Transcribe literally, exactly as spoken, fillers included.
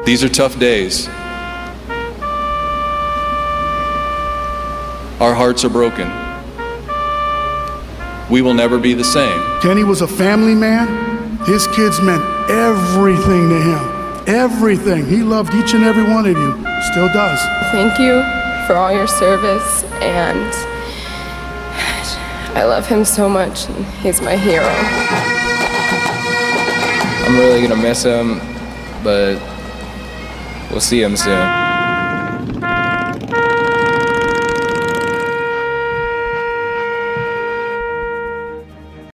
These are tough days. Our hearts are broken. We will never be the same. Kenny was a family man. His kids meant everything to him. Everything. He loved each and every one of you. Still does. Thank you for all your service, and I love him so much, and he's my hero. I'm really gonna miss him, but we'll see him soon.